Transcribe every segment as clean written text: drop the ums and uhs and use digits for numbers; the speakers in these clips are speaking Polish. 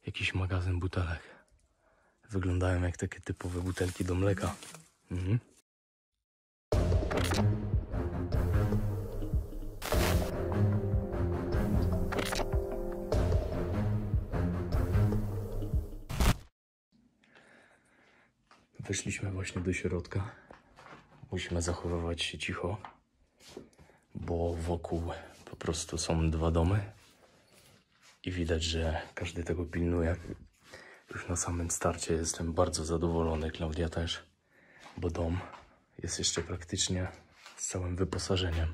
jakiś magazyn butelek. Wyglądają jak takie typowe butelki do mleka. Mhm. Weszliśmy właśnie do środka. Musimy zachowywać się cicho, bo wokół po prostu są dwa domy i widać, że każdy tego pilnuje. Już na samym starcie jestem bardzo zadowolony, Klaudia też, bo dom jest jeszcze praktycznie z całym wyposażeniem.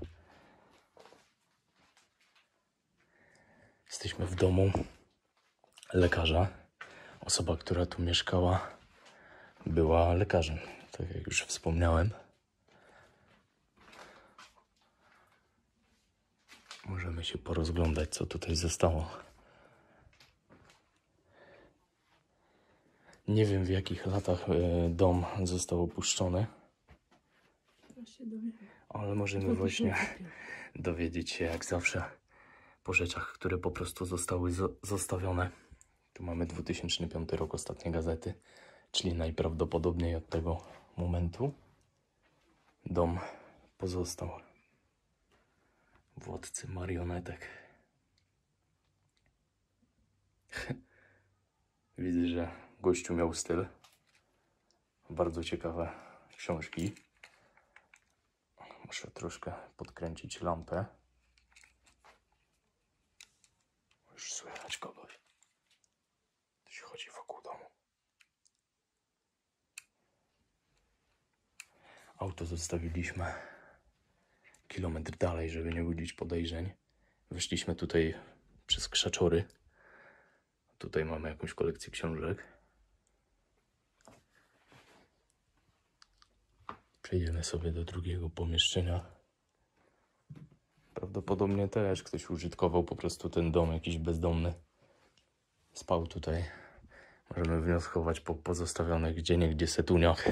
Jesteśmy w domu lekarza. Osoba, która tu mieszkała, była lekarzem, tak jak już wspomniałem. Możemy się porozglądać, co tutaj zostało. Nie wiem, w jakich latach dom został opuszczony, ale możemy właśnie dowiedzieć się, jak zawsze, po rzeczach, które po prostu zostały zostawione. Tu mamy 2005 rok, ostatnie gazety, czyli najprawdopodobniej od tego momentu dom pozostał. Władcy marionetek. Widzę, że gościu miał styl. Bardzo ciekawe książki. Muszę troszkę podkręcić lampę. Już słychać kogoś. Ktoś chodzi wokół domu. Auto zostawiliśmy kilometr dalej, żeby nie budzić podejrzeń. Wyszliśmy tutaj przez krzaczory. Tutaj mamy jakąś kolekcję książek. Przejdziemy sobie do drugiego pomieszczenia. Prawdopodobnie też ktoś użytkował po prostu ten dom, jakiś bezdomny. Spał tutaj. Możemy wnioskować po pozostawionych gdzieniegdzie setuniach.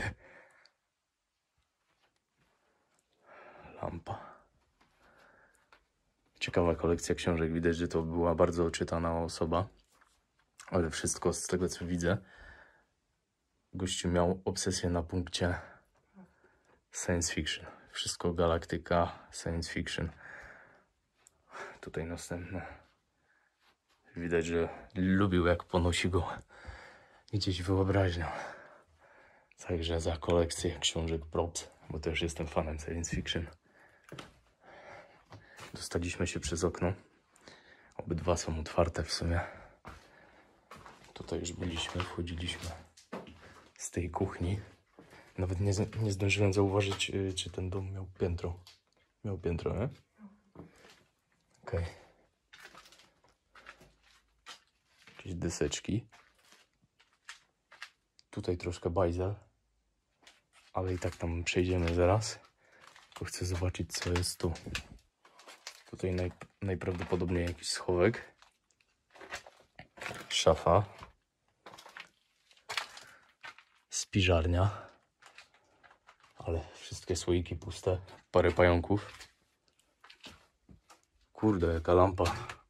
Lampa. Ciekawa kolekcja książek. Widać, że to była bardzo oczytana osoba. Ale wszystko z tego, co widzę, gościu miał obsesję na punkcie science fiction. Wszystko galaktyka, science fiction. Tutaj następne. Widać, że lubił, jak ponosi go gdzieś wyobraźnią. Także za kolekcję książek props, bo też jestem fanem science fiction. Dostaliśmy się przez okno. Obydwa są otwarte w sumie. Tutaj już byliśmy, wchodziliśmy z tej kuchni. Nawet nie zdążyłem zauważyć, czy ten dom miał piętro. Miał piętro, nie? Okej. Jakieś deseczki. Tutaj troszkę bajzel. Ale i tak tam przejdziemy zaraz. Tylko chcę zobaczyć, co jest tu. Tutaj najprawdopodobniej jakiś schowek. Szafa. Spiżarnia. Ale wszystkie słoiki puste. Parę pająków. Kurde, jaka lampa.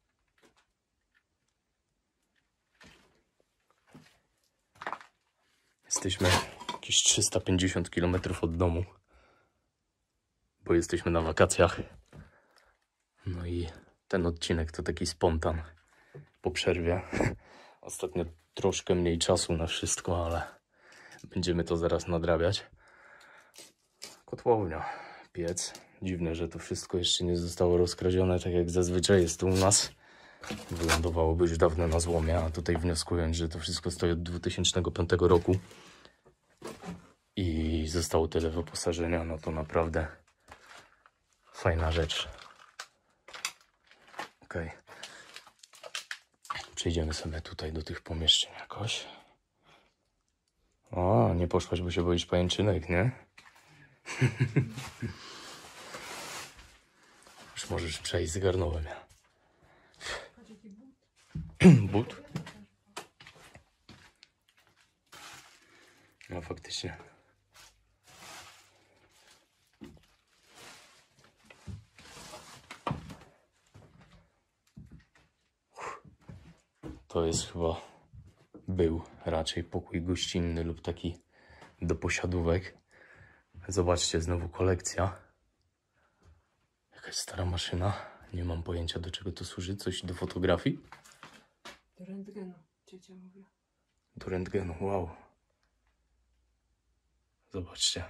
Jesteśmy jakieś 350 km od domu. Bo jesteśmy na wakacjach. No i ten odcinek to taki spontan po przerwie. Ostatnio troszkę mniej czasu na wszystko, ale będziemy to zaraz nadrabiać. Kotłownia, piec. Dziwne, że to wszystko jeszcze nie zostało rozkradzione, tak jak zazwyczaj jest tu u nas. Wylądowałoby już dawno na złomie, a tutaj wnioskując, że to wszystko stoi od 2005 roku i zostało tyle wyposażenia, no to naprawdę fajna rzecz. Okej. Przejdziemy sobie tutaj do tych pomieszczeń jakoś. O, nie poszłaś, bo się boisz pajęczynek, nie? Już możesz przejść, zgarnąłem ja. But? No faktycznie. To jest chyba był raczej pokój gościnny lub taki do posiadówek. Zobaczcie, znowu kolekcja. Jakaś stara maszyna. Nie mam pojęcia, do czego to służy. Coś do fotografii? Do rentgenu, ciocia mówiła. Do rentgenu, wow. Zobaczcie.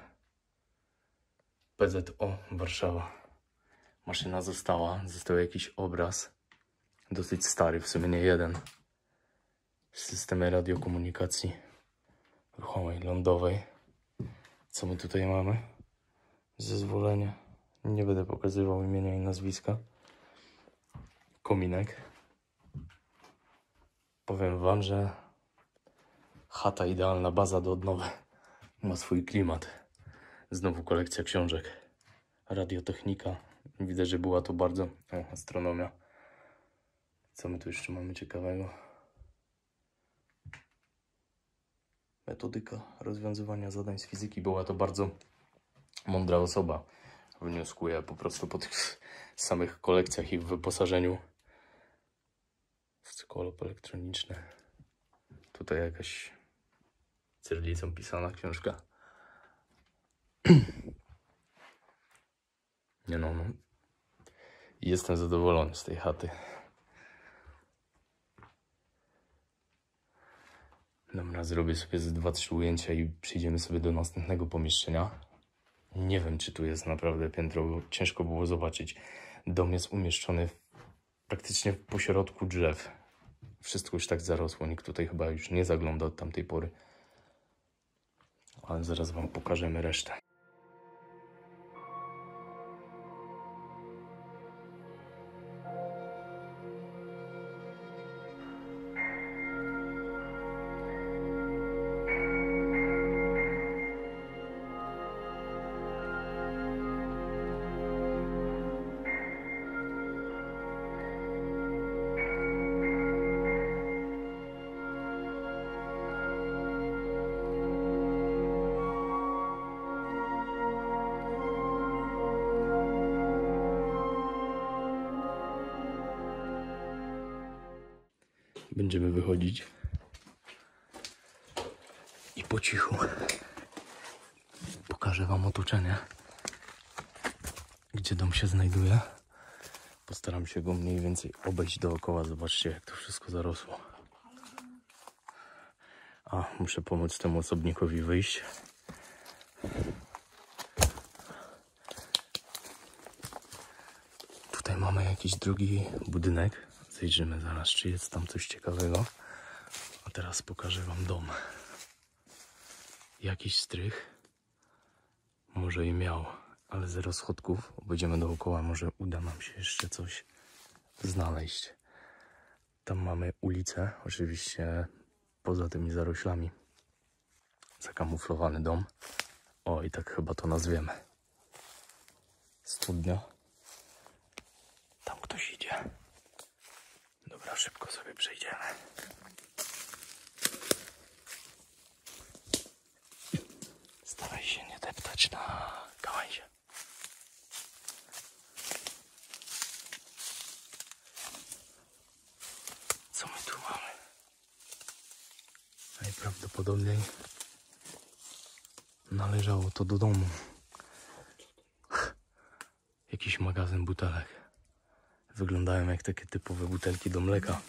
PZO Warszawa. Maszyna została. Został jakiś obraz. Dosyć stary, w sumie nie jeden. Systemy radiokomunikacji ruchomej, lądowej. Co my tutaj mamy? Zezwolenie. Nie będę pokazywał imienia i nazwiska. Kominek. Powiem wam, że chata idealna, baza do odnowy. Ma swój klimat. Znowu kolekcja książek. Radiotechnika. Widzę, że była to bardzo... astronomia. Co my tu jeszcze mamy ciekawego? Metodyka rozwiązywania zadań z fizyki. Była to bardzo mądra osoba. Wnioskuję po prostu po tych samych kolekcjach i w wyposażeniu. Skolop elektroniczny. Tutaj jakaś cyrylicą pisana książka. Nie no. Jestem zadowolony z tej chaty. Dobra, zrobię sobie ze 2-3 ujęcia i przyjdziemy sobie do następnego pomieszczenia. Nie wiem, czy tu jest naprawdę piętro, bo ciężko było zobaczyć. Dom jest umieszczony praktycznie w pośrodku drzew. Wszystko już tak zarosło, nikt tutaj chyba już nie zagląda od tamtej pory. Ale zaraz wam pokażemy resztę. Będziemy wychodzić i po cichu pokażę wam otoczenie, gdzie dom się znajduje. Postaram się go mniej więcej obejść dookoła. Zobaczcie, jak to wszystko zarosło. A, muszę pomóc temu osobnikowi wyjść. Tutaj mamy jakiś drugi budynek. Zajrzymy zaraz, czy jest tam coś ciekawego. A teraz pokażę wam dom. Jakiś strych. Może i miał, ale zero schodków. Obejdziemy dookoła, może uda nam się jeszcze coś znaleźć. Tam mamy ulicę, oczywiście poza tymi zaroślami. Zakamuflowany dom. O, i tak chyba to nazwiemy. Studnia. Tam ktoś idzie. Dobra, szybko sobie przejdziemy. Staraj się nie deptać na gałęzie. Co my tu mamy? Najprawdopodobniej należało to do domu. Jakiś magazyn butelek. Wyglądają jak takie typowe butelki do mleka.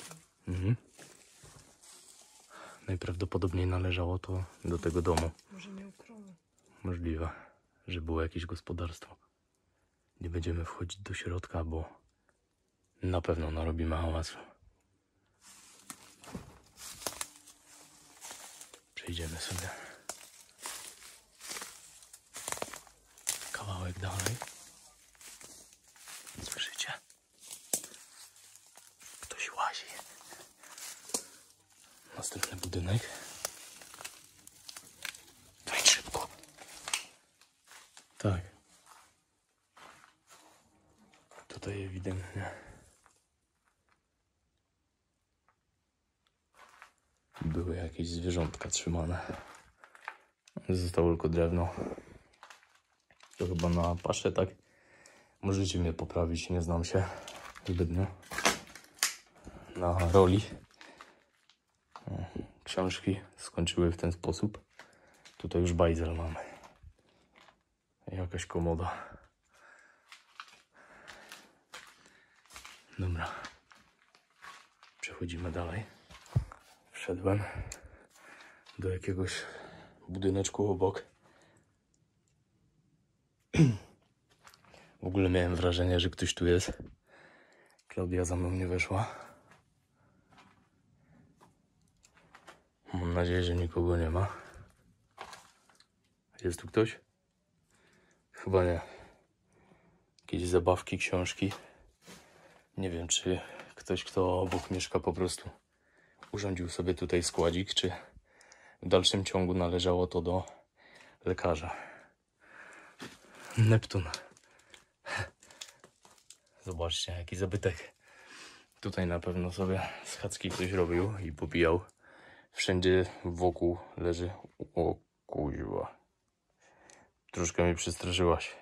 Najprawdopodobniej należało to do tego domu. Może miał krowę. Możliwe, że było jakieś gospodarstwo. Nie będziemy wchodzić do środka, bo na pewno narobimy hałasu. Przejdziemy sobie kawałek dalej. Słyszycie? Ktoś łazi. Następny budynek. Wejdź szybko. Tak. Tutaj ewidentnie były jakieś zwierzątka trzymane. Zostało tylko drewno. To chyba na paszę, tak? Możecie mnie poprawić, nie znam się zbytnio na roli. książki skończyły w ten sposób. Tutaj już bajzel mamy. Jakaś komoda. Dobra. Przechodzimy dalej. Wszedłem do jakiegoś budyneczku obok. W ogóle miałem wrażenie, że ktoś tu jest. Klaudia za mną nie weszła. Mam nadzieję, że nikogo nie ma. Jest tu ktoś? Chyba nie. Jakieś zabawki, książki. Nie wiem, czy ktoś, kto obok mieszka, po prostu urządził sobie tutaj składzik, czy w dalszym ciągu należało to do lekarza. Neptun. Zobaczcie, jaki zabytek. Tutaj na pewno sobie schadzki ktoś robił i popijał. Wszędzie wokół leży... O kuźwa. Troszkę mnie przestraszyłaś.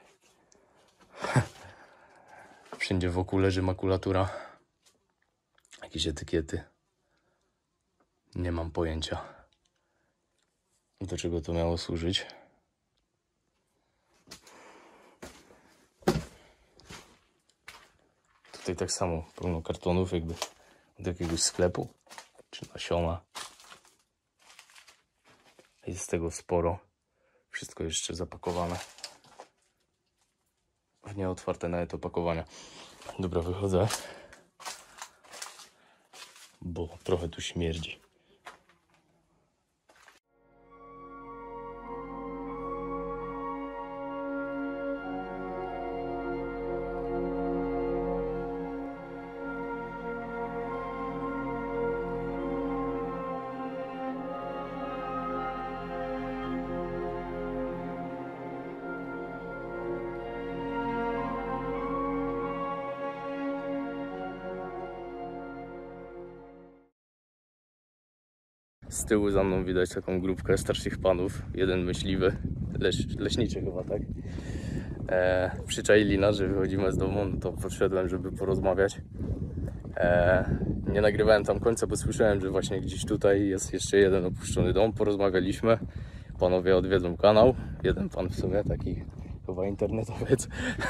Wszędzie wokół leży makulatura. Jakieś etykiety. Nie mam pojęcia, do czego to miało służyć. Tutaj tak samo pełno kartonów, jakby od jakiegoś sklepu czy nasiona. Jest tego sporo. Wszystko jeszcze zapakowane. Nie otwarte nawet opakowania. Dobra, wychodzę, bo trochę tu śmierdzi. Z tyłu za mną widać taką grupkę starszych panów. Jeden myśliwy, leśniczy chyba, tak? Przyczaili nas, że wychodzimy z domu, no to podszedłem, żeby porozmawiać. Nie nagrywałem tam końca, bo słyszałem, że właśnie gdzieś tutaj jest jeszcze jeden opuszczony dom. Porozmawialiśmy. Panowie odwiedzą kanał. Jeden pan w sumie, taki chyba internetowiec.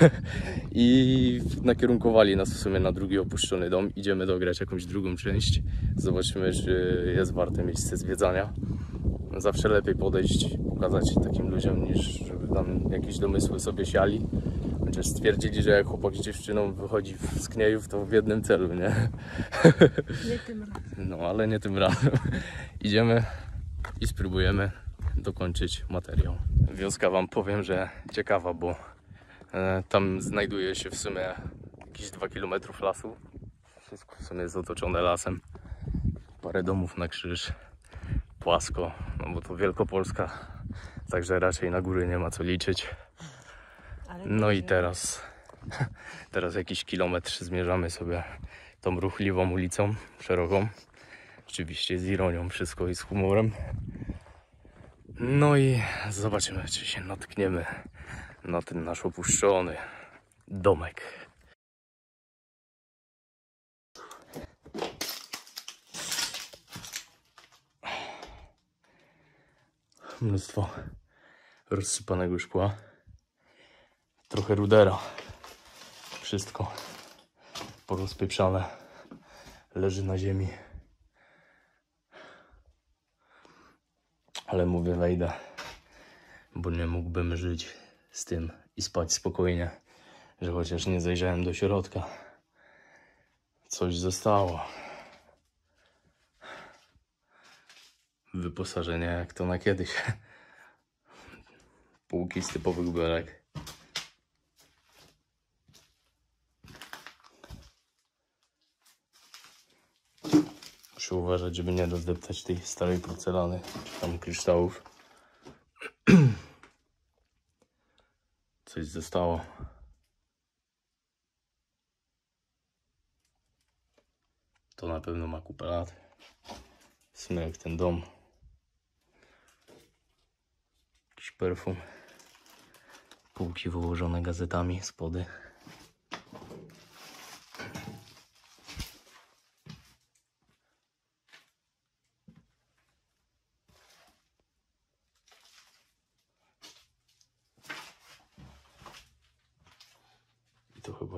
I nakierunkowali nas w sumie na drugi opuszczony dom. Idziemy dograć jakąś drugą część. Zobaczymy, czy jest warte miejsce zwiedzania. Zawsze lepiej podejść, pokazać takim ludziom, niż żeby tam jakieś domysły sobie siali. Chociaż stwierdzili, że jak chłopak z dziewczyną wychodzi z kniejów, to w jednym celu, nie? Nie tym razem. No, ale nie tym razem. Idziemy i spróbujemy dokończyć materiał. Wioska wam powiem, że ciekawa, bo tam znajduje się w sumie jakieś 2 km lasu. Wszystko w sumie jest otoczone lasem. Parę domów na krzyż. Płasko, no bo to Wielkopolska. Także raczej na góry nie ma co liczyć. No i teraz jakiś kilometr zmierzamy sobie tą ruchliwą ulicą szeroką. Oczywiście z ironią wszystko i z humorem. No i zobaczymy, czy się natkniemy na ten nasz opuszczony domek. Mnóstwo rozsypanego szkła. Trochę rudera. Wszystko porozpieprzane. Leży na ziemi. Ale mówię, wejdę, bo nie mógłbym żyć z tym i spać spokojnie, że chociaż nie zajrzałem do środka. Coś zostało. Wyposażenie jak to na kiedyś. Półki z typowych belek. Muszę uważać, żeby nie rozdeptać tej starej porcelany, czy tam kryształów. Coś zostało. To na pewno ma kupę lat. W sumie jak ten dom. Jakiś perfum. Półki wyłożone gazetami, spody. to chyba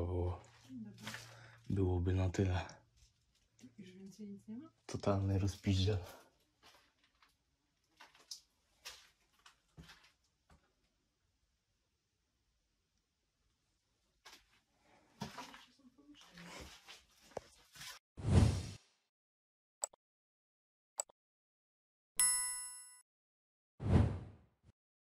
byłoby na tyle. Już więcej nic nie ma? Totalny rozpiździel.